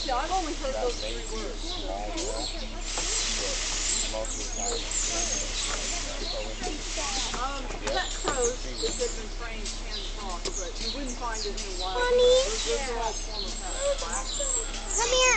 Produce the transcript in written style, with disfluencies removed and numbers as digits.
Yeah, I've only heard those three words. Most of the time. Pet crows, if they've been trained, can talk, but you wouldn't find it in the wild. Mommy? Those are all form of pets. Come here.